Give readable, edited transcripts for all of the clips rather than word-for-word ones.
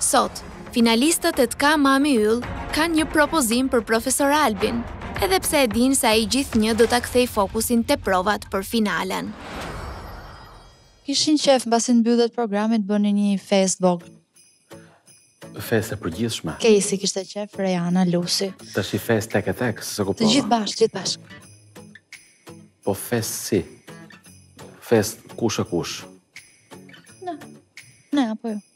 Sot, finalistët e T'ka Mami Yll kanë një propozim për profesor Albin, edhe pse e din se ai gjithnjë do ta kthej fokusin te provat për finalen. Kishin qef mbasi mbyllet programi të bëni një fest vogël. Fest e përgjithshme. Casey kishte qef, Rejana, Lucy. Tash i fest tek e tek, se Të kuptova. gjithë bashkë. Po fest si? Fest kush e kush? Ne, apo jo.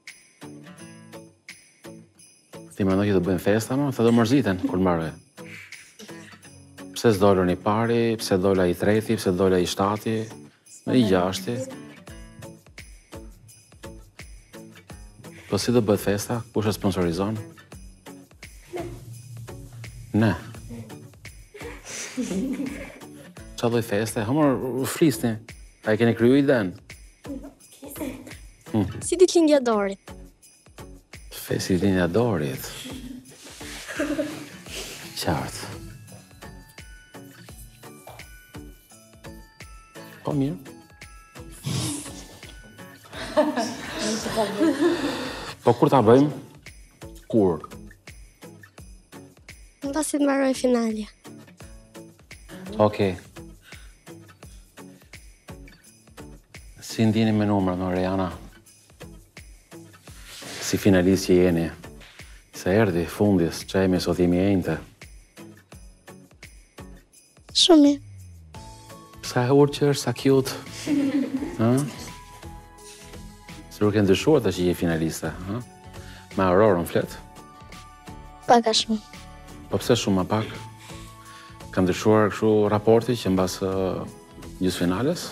Ti mendoj që do bëjmë festa, ama të do mërziten kur mbaroj. Pse s'dolën i pari, pse dola i treti, pse dola i shtati, i gjashti. Po si do bëhet festa? Kush e sponsorizon? Ne. Qa doj feste? Hamor, flisni. A e keni kryu iden? Si ditëlindja Dorit. Festi ditëlindja Dorit. Qartë. Po mirë. Po kur ta bëjmë? Kur? Pasi të mbaroj finalja. Okej. Si ndjeni me numrat, no, Rejana? Si finalist që jeni? Se erdi, fundis, që jemi sot jemi e inte. Shumë mirë. Sa e urqër, sa cute. Ha? Se ke ndryshuar të që je finaliste, ha? Me Aurorën flet. Paka shumë. Po pse shumë ma pak? Ka ndryshuar kështu raporti që mbas gjysmë finales?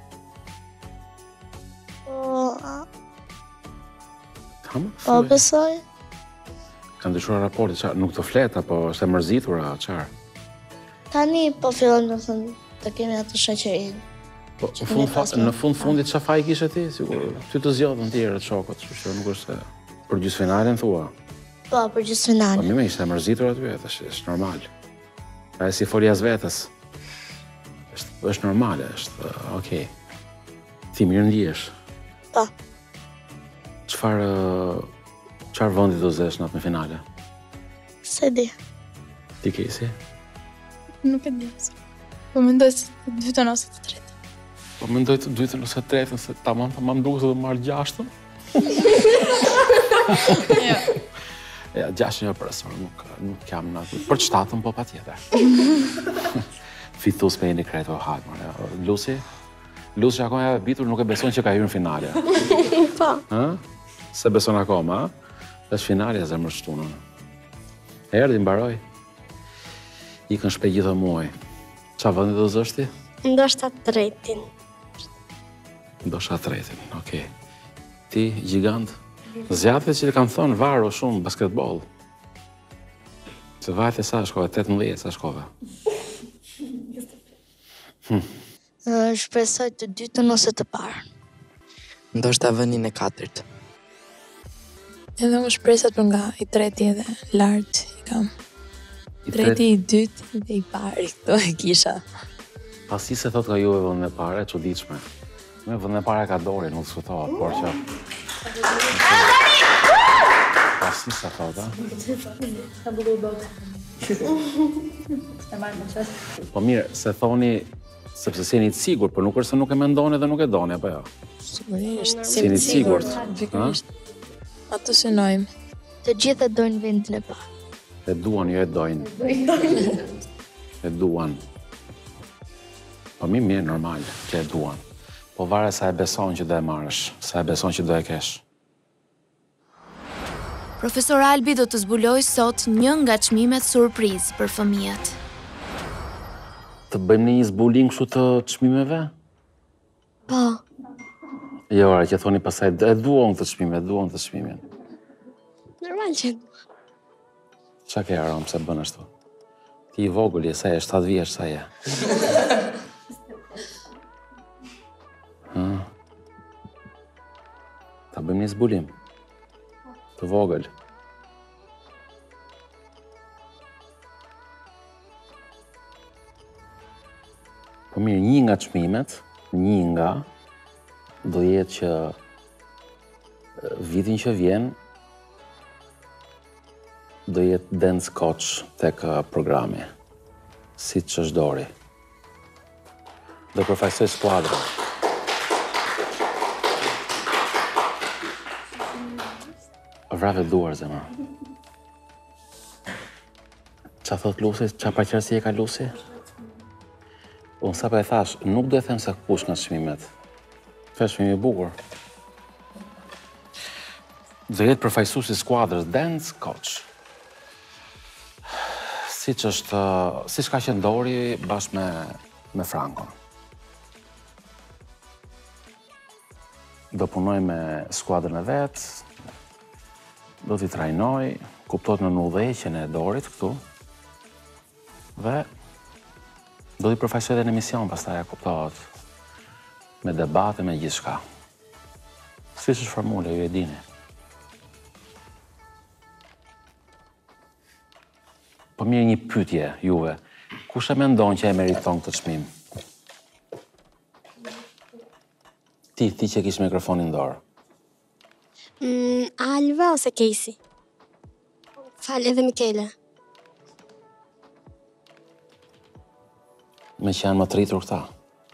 Po besoj. Ka ndryshuar raporti, qa, nuk të flet, apo është e mërzitur, a qarë? Tani po fillon të thënë të kemi atë shoqërinë. Po, në fund fundit qa faj kishe ti? Sigur, ty të zjodhën tjerë të shokët, që nuk është për gjysmë finalen thua. Po, për gjysmë finalen. Po, mime ishte e mërzitur aty, është normal. A e si folja as vetës. është normale, është okej. Ti mirë ndjesh. Po. Çfarë vendi do zesh në atë finale? Se di. Ti Casey? Nuk e di. Po mendoj se të dytën ose të tretën. Po mendoj të dytën ose të tretën, se tamam duket se do marr gjashtën. Jo. Ja, gjashtën jo profesor, nuk jam në aty. Për shtatën po patjetër. Fitus me një kreto hajt, Lucy? Lucy akoma e bitur nuk e beson që ka hyrë në finale. Po. Se beson akoma, është finale e zemër shtunën. Erdi, mbaroj. Ikën shpejt gjithë muaj. Qa vëndi do zështi? Ndoshta tretin. Ndoshta tretin, okej. Ti, gjigant? Zjatët që kanë thonë varu shumë basketbol. Se vajtë e sa shkove, 18 sa shkove. Shpresoj të dytën ose të parën. Ndoshta vënin e katërt. Edhe unë shpresat për nga i treti edhe lartë i kam. I treti, i dytë dhe i pari, këto e kisha. Pasi se thot ka juve vëndën e pare, e çuditshme. Me vëndën e pare ka Dori, nuk të sfëtohet, por që... Pasi se thot, a? Po mirë, se thoni, sepse si jeni të sigur, por nuk është se nuk e mendoni dhe nuk e doni, apo jo? Sigurisht. Si jeni të sigurt, Sigurisht. Atë synojmë. Të gjithë e dojnë vendin e parë. E duan, jo e dojnë. E duan. Po mirë, normal, që e duan. Po vare sa e beson që do e marrësh, sa e beson që do e kesh. Profesor Albi do të zbuloj sot një nga çmimet surprizë për fëmijët. Të bëjmë një zbulim kështu të çmimeve? Po. Jo, ara, që thoni pasaj, e duon të çmimin. Normal që Qa ke Aron, pse bën ashtu? Ti i vogël je, sa je, 7 vjeç, sa je. Ta bëjmë një zbulim. Të vogël. Po mirë, një nga çmimet, do jetë që vitin që vjen, do jetë dance coach tek programi, si që është Dori. Do përfaqësoj skuadrën. Vrave duar, zemra. Qa thot Lusi? Qa paqërësi e ka Lusi? Unë sa pa e thash, nuk do e them se kush nga çmimet. Ka çmimi i bukur. Do jetë përfaqësues i skuadrës dance coach. Siç ka qenë Dori bashkë me Frankon. Do punoj me skuadrën e vet, do t'i trajnoj, kuptohet në udhëheqjen e Dorit këtu. Dhe do t'i përfaqësoj edhe në emision pastaj, kuptohet. Me debate, me gjithçka. Siç është formula, ju e dini. Po mirë, një pyetje juve. Kush e mendon që e meriton këtë çmim? Ti që kish mikrofonin në dorë. Alva ose Casey? Fal, edhe Mikele. Me që janë më të rritur këta.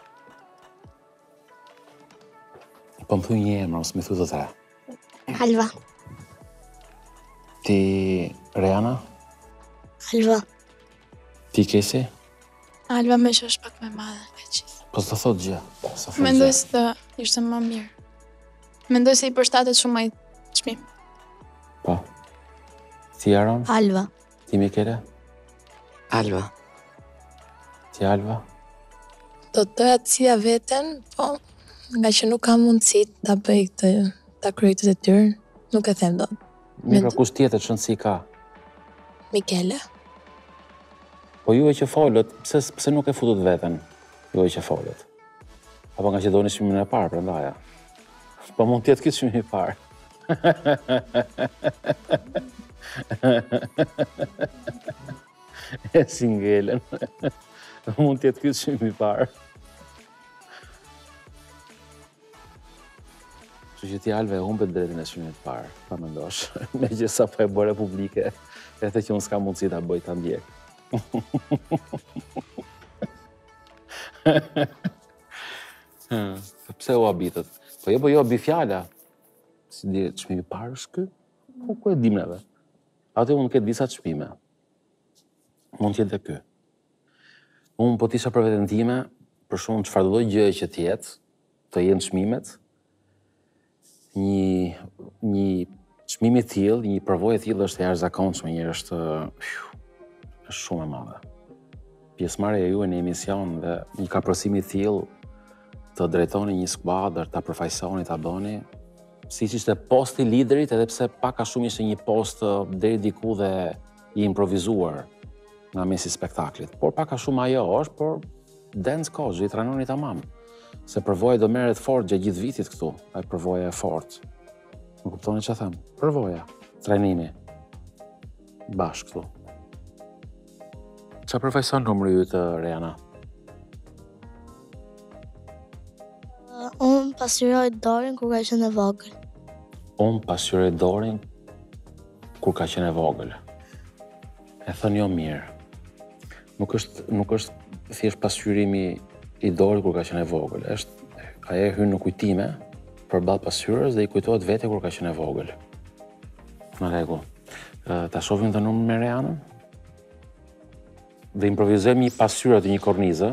Po më thuj një emër, ose më thuj të tre. Alva. Ti, Reana? Alva. Ti, Kesi? Alva me që është pak me madhe, ka qithë. Po s'të thot gjë. Mendoj se të ishte më mirë. Mendoj se i përshtatet shumë ai çmim. Po. Ti, Aron? Alva. Ti, Mikele? Alva. Ti, Alva? Do të doja të sija veten, po nga që nuk kam mundësi ta bëj këtë, ta kryej këtë detyrë, nuk e them dot. Mirë, kush tjetër shëndësi ka? Mikele. Po ju e që folët, pse nuk e futut veten? Ju e që folët. Apo nga që doni çmimin e parë, prandaj. Po mund t'jetë këtë çmimi i parë. E singelen. Mund t'jetë këtë çmimi i parë. Që ti Alve e humbet drejtin e çmimit të parë, pa mendosh. Me që sa po e bëre publike, edhe që unë s'ka mundësi ta bëj ta ndjek. Pse u habitët? Po jo abi fjala. Si di, çmimi i parë është ky? Po ku e dim neve? Atë mund të ketë disa çmime. Mund të jetë ky. Unë po t'isha për veten time, për shumë çfarë do gjë që të jenë çmimet, një çmim i tillë, një përvojë e tillë është e jashtëzakonshme, është shumë e madhe. Pjesëmarrja juaj në emision dhe një kaprosimi i tillë të drejtoni një skuadër, ta përfaqësoni, ta bëni, siç ishte posti i liderit, edhe pse pak a shumë ishte një post deri diku dhe i improvizuar nga mesi i spektaklit. Por pak a shumë ajo është, por dance coach, i trajnoni tamam. Se përvoja do merret fort gjatë gjithë vitit këtu, ai përvoja e fortë. Më kuptoni çfarë them? Përvoja, trajnimi. Bashkë këtu. Çfarë përfaqëson numri yt, Reana? Unë pasqyroj Dorin kur ka qenë e vogël. Unë pasqyroj Dorin kur ka qenë e vogël. E thënë jo mirë. Nuk është thjesht pasqyrimi i Dorit kur ka qenë e vogël. Ajo hyn në kujtime përballë pasqyrës dhe i kujtohet vetë kur ka qenë e vogël. Në rregull. Ta shohim të numrin me Reanën? Dhe improvizojmë një pasqyrë të një kornizë.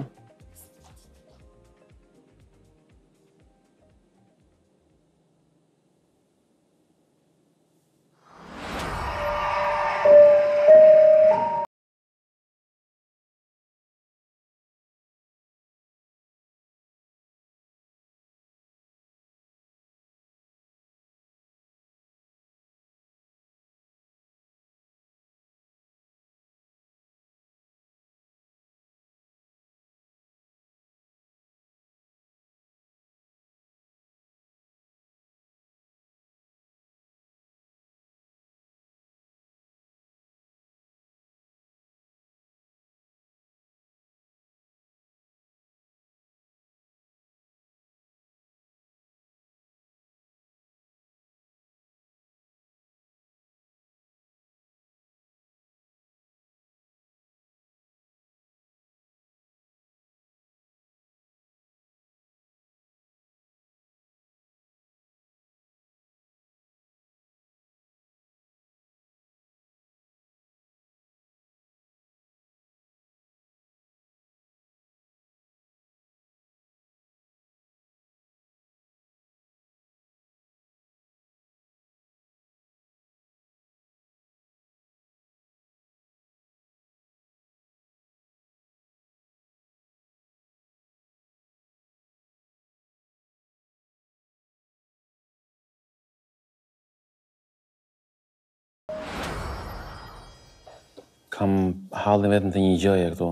Kam hallin vetëm të një gjëje këtu.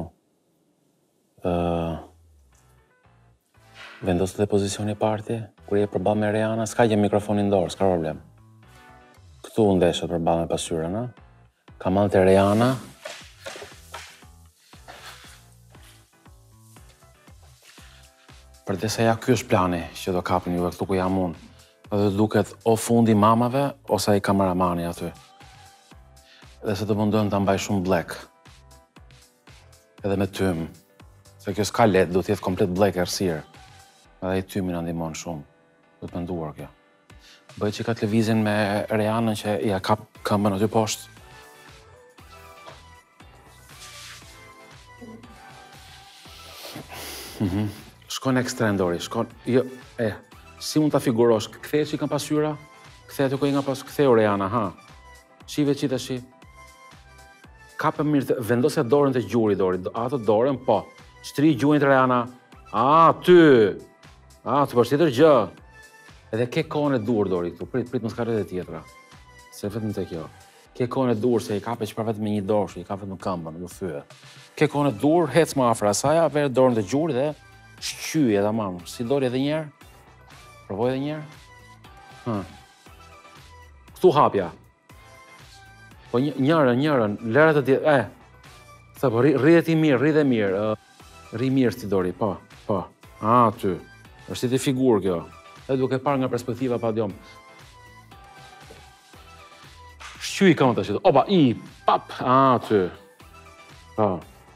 Vendosë dhe pozicioni parti, kur je përballë me Reana, s'ka gjë mikrofonin dorë, s'ka problem. Këtu ndeshet përballë me pasyrën, a? Kam marrë te Reana. Përdesa ja ky është plani që do kapin juve këtu ku jam unë. Dhe duket o fundi mamave, ose ai kameramani aty. Dhe se të mundojnë të mbaj shumë blek. Edhe me tym. Se kjo s'ka let, du t'jetë komplet blek errësirë. Edhe i tymi në ndihmon shumë. Du të menduar kjo. Bëj që ka televizin me Reanën që ja kap këmbën aty poshtë. Shkon ekstra ndori, shkon... Jo, si mund ta figurosh? Kthehet që i kam pasyra? Kthehet ku i nga pas... Ktheu Reana, ha. Shive që tash. Kapë mirë, vendosja dorën të gjuri, Dori. Ato dorën, po. Shtri gjurin të Reana. Ty! Të përshtitër gjë. Edhe ke kohën e dur, Dori, këtu. Prit mos ka rreth tjetra. Se vetëm te kjo. Ke kohën e dur, se i kape që vetëm me një dorë, i kape vetëm këmbën, nuk thye. Ke kohën e dur, hec më afër asaj, ver dorën të gjuri dhe shqyje tamam. Si Dori edhe një herë? Provoj edhe një herë? Këtu hapja. Po njërën, lërët të tjetë, Tha po, rrjet i mirë, rri dhe mirë. Rri mirë ti Dori, po. Ty. është si të figurë kjo. Edhe duke parë nga perspektiva pa djom. Shqy këmë të shqytë. Opa, pap, ty. Po.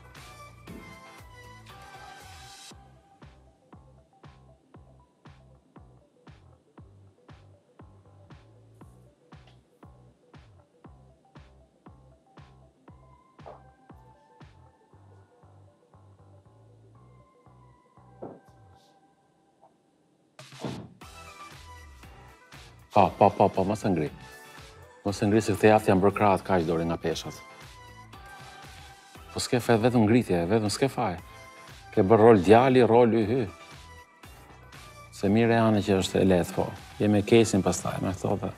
Po, mos e ngri. Mos e ngri se këtë jaftë janë bërë krahët kaq Dori nga peshat. Po s'ke faj vetëm ngritje, vetëm s'ke faj. Ke bërë rol djali, rol hy. Se mire janë që është e lehtë, po. Jemi kesin pastaj, me thotë.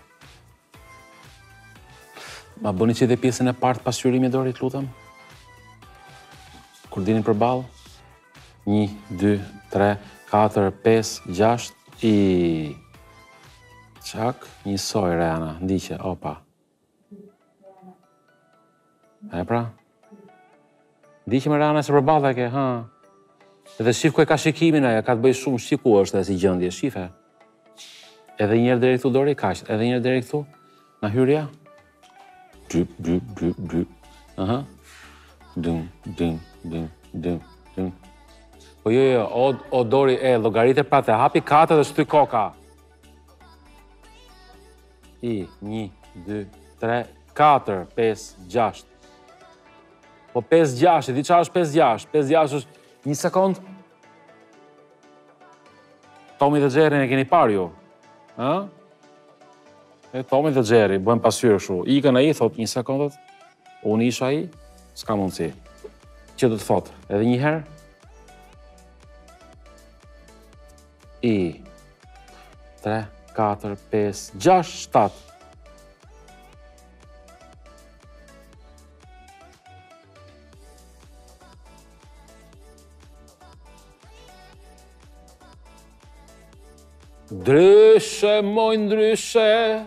Ma bëni që dhe pjesën e partë pasqyrimi Dori, t'lutem? Kur dini përballë? 1, 2, 3, 4, 5, 6, Qak, njësoj Reana, ndiqe, opa. Pra? Ndiqe me Reana se përballë ke, Edhe shif ku e ka shikimin aja, ka të bëj shumë shif ku është dhe si gjëndje, shife. Edhe njerë deri këtu Dori, kaq, edhe njerë deri këtu, nga hyrja. Dum. Po jo, o Dori, llogaritë prate, hapi katë dhe shty koka. 1, 2, 3, 4, 5, 6. Po 5, 6, di qa është 5, 6? 5, 6 është 1 sekund. Tomi dhe Gjerin e keni parë ju? Tomi dhe Gjeri, bëjmë pasyrë shu. Ikën a i, thot 1 sekundët. Unë isha i, s'ka mundësi. Që do të thotë, edhe një herë? 3, 4, 5, 6, 7. Ndryshe, moj ndryshe.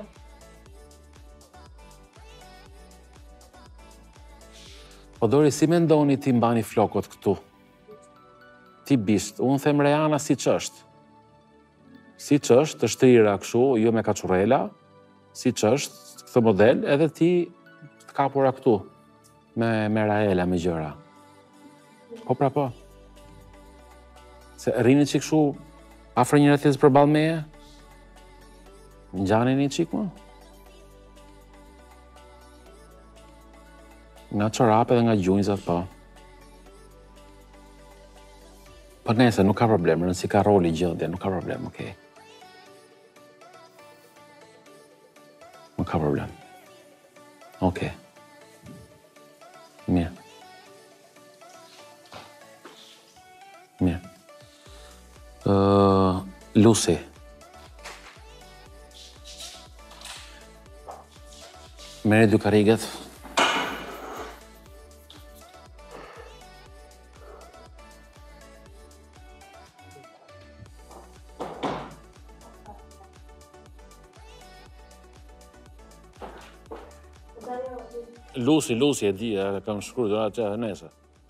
Po Dori, si me ndoni ti mbani flokot këtu? Ti bisht, unë them Reana si që është. Si që është, të shtrira këshu, jo me kachurela, si që është, këtë model, edhe ti të kapura këtu, me Raela, me gjëra. Po pra po. Se rini që këshu, afrë njëra tjetës përballë meje, në gjani një qikë më. Nga çorape dhe nga gjunjzat, po. Po nese, nuk ka problem, nësi ka roli gjëndje, nuk ka problem, okej. Nuk ka problem. Okej. Mirë. Lucy. Merri dy karriget. Lucy e di, kam shkruar atë nesër.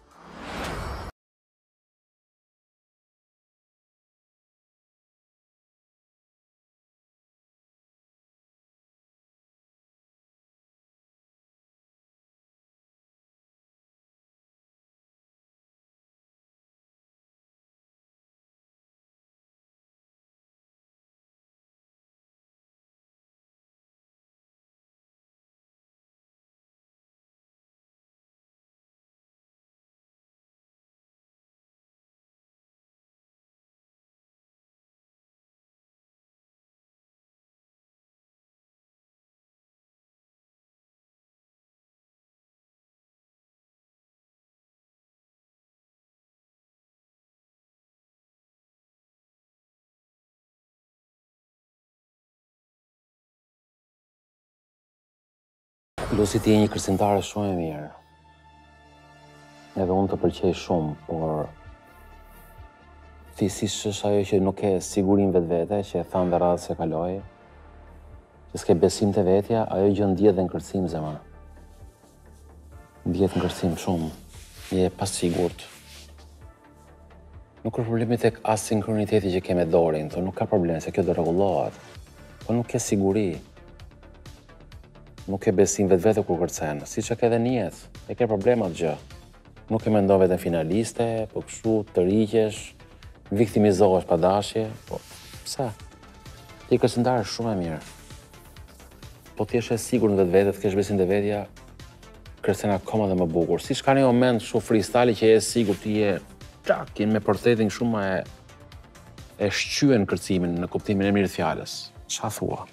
Lucy ti je një kërcimtare shumë e mirë. Edhe unë të pëlqej shumë, por thjesisht është ajo që nuk ke sigurin vetvete, që e thanë dhe radhës se kaloi, që s'ke besim të vetja, ajo gjë ndjehet dhe në kërcim, zemra. Ndjehet në kërcim shumë, je pasigurt. Nuk është problemi tek asinkroniteti që ke me Dorin, nuk ka problem, se kjo do rregullohet. Po nuk ke siguri. Nuk ke besim vetvete kur kërcen, siç e ke edhe në jetë, e ke problema atë gjë. Nuk e mendon veten finaliste, po kështu të rriqesh, viktimizohesh pa dashje, po pse? Ti kërcimtare shumë e mirë. Po ti je e sigurt në vetvete, të kesh besim te vetja, kërcen akoma dhe më bukur. Siç ka një moment kështu freestyle që je sigurt, ti je me portretin shumë e shqyen kërcimin në kuptimin e mirë të fjalës. Ç'a thua?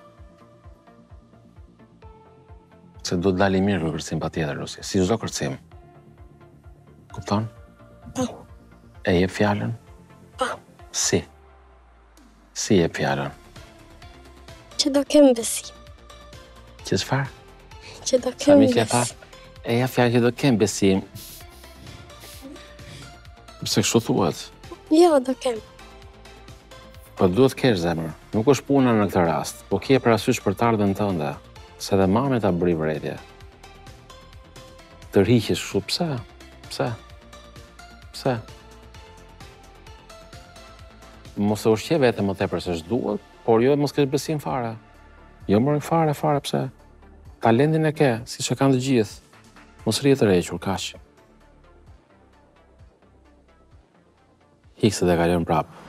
Se do të dali mirë kërcim patjetër, Lucy, si çdo kërcim. Kupton? Po. E jep fjalën? Po. Si? Si jep fjalën? Që do kem besim. Që çfarë? Që do kem besim. E jep fjalën që do kem besim. Pse kështu thuhet? Jo, do kem. Po duhet kesh zemër. Nuk është puna në këtë rast, po kje parasysh për të ardhmen tënde. Se dhe mame ta bëri vërejtje. Të rriqesh kështu, pse? Pse? Pse? Mos e ushqe vete më tepër se ç'duhet, por jo mos kesh besim fare. Jo më fare, pse? Talentin e ke, siç e kanë të gjithë. Mos rrihet të rrequr, kaq. Hikse dhe kalon prapë.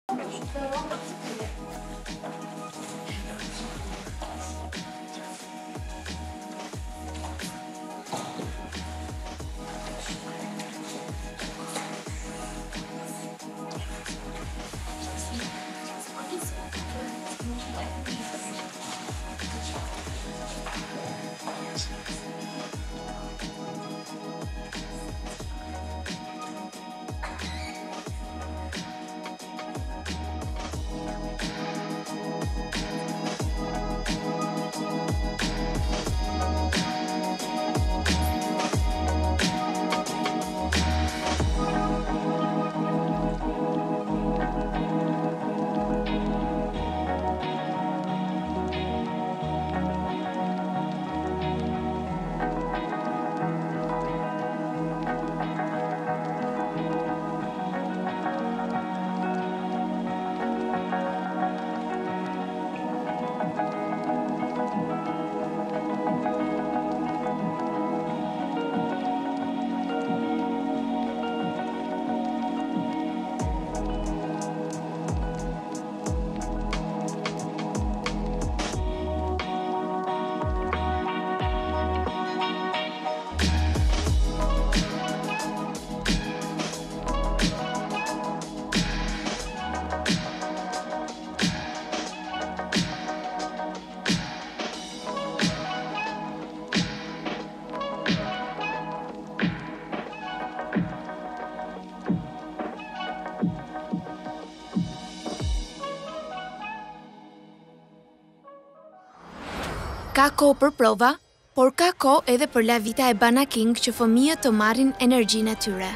Ka kohë për prova, por ka kohë edhe për lavita e Banaking që fëmijët të marrin energjinë e tyre.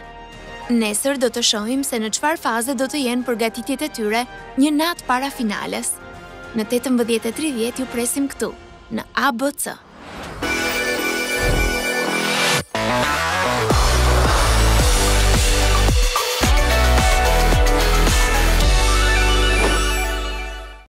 Nesër do të shohim se në çfarë faze do të jenë përgatitjet e tyre një natë para finales. Në 18:30 ju presim këtu, në ABC.